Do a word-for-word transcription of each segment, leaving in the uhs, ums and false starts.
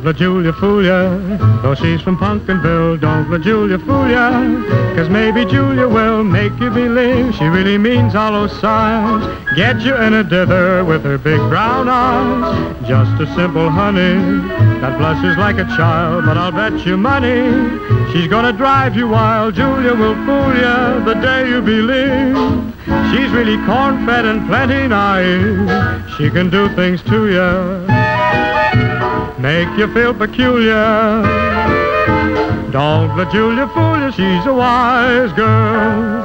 let Julia fool ya, though she's from Pumpkinville. Don't let Julia fool ya, 'cause maybe Julia will make you believe she really means all those signs. Get you in a dither with her big brown eyes. Just a simple honey that blushes like a child. But I'll bet you money she's gonna drive you wild. Julia will fool ya the day you believe she's really corn-fed and plenty naive. She can do things to ya, make you feel peculiar. Don't let Julia fool you, she's a wise girl.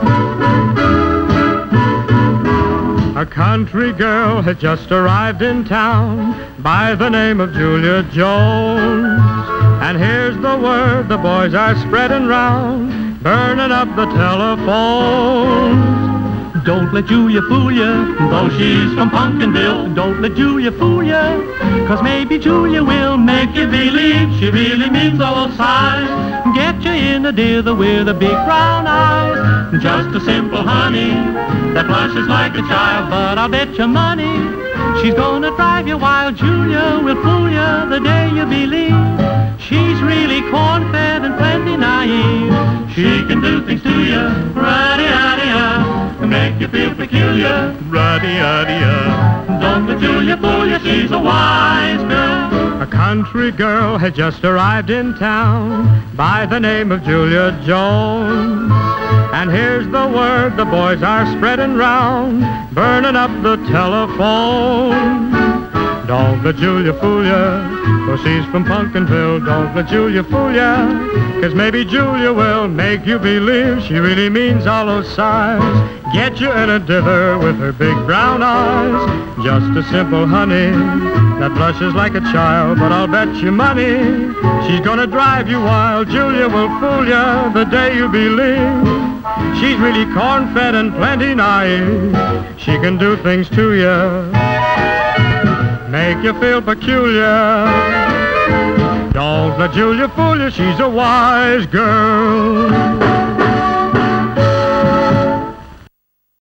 A country girl had just arrived in town by the name of Julia Jones. And here's the word the boys are spreading round, burning up the telephones. Don't let Julia fool ya, though she's from Pumpkinville. Don't let Julia fool ya, 'cause maybe Julia will make you believe she really means all those signs. Get you in a dither with a big brown eyes. Just a simple honey that blushes like a child. But I'll bet you money she's gonna drive you wild. Julia will fool ya the day you believe she's really corn-fed and plenty naive. She can do things to you, ra-di-da-di-da, make you feel peculiar, ra-di-da-di-da. Don't let Julia fool you, she's a wise girl. A country girl had just arrived in town by the name of Julia Jones. And here's the word the boys are spreading round, burning up the telephone. Don't let Julia fool ya, though she's from Pumpkinville. Don't let Julia fool ya, 'cause maybe Julia will make you believe she really means all those signs. Get you in a dither with her big brown eyes. Just a simple honey that blushes like a child. But I'll bet you money she's gonna drive you wild. Julia will fool ya the day you believe she's really corn-fed and plenty naive. She can do things to ya, make you feel peculiar. Don't let Julia fool you, she's a wise girl.